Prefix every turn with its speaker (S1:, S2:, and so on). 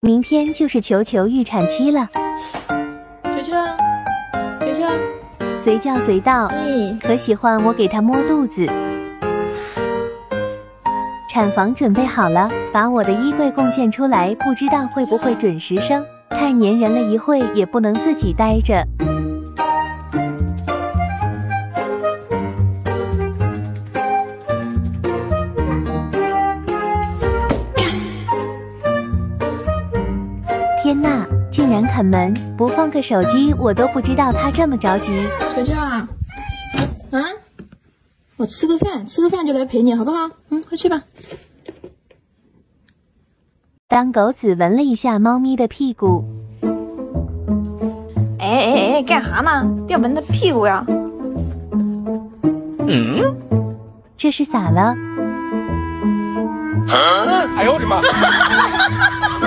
S1: 明天就是球球预产期了。
S2: 球球，球球，
S1: 随叫随到，可喜欢我给他摸肚子。产房准备好了，把我的衣柜贡献出来，不知道会不会准时生。太粘人了，一会也不能自己待着。天呐，竟然啃门，不放个手机我都不知道他这么着急。
S2: 球球啊，我吃个饭就来陪你，好不好？快去吧。
S1: 当狗子闻了一下猫咪的屁股，
S3: 哎，干啥呢？别闻他屁股呀！
S1: 这是咋了？
S4: 哎呦我的妈！